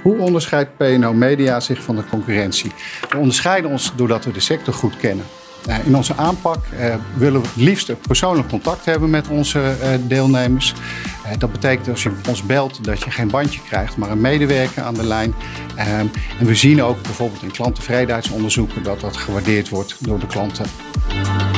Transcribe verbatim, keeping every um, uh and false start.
Hoe onderscheidt P en O Media zich van de concurrentie? We onderscheiden ons doordat we de sector goed kennen. In onze aanpak willen we het liefst een persoonlijk contact hebben met onze deelnemers. Dat betekent als je ons belt dat je geen bandje krijgt, maar een medewerker aan de lijn. En we zien ook bijvoorbeeld in klanttevredenheidsonderzoeken dat dat gewaardeerd wordt door de klanten.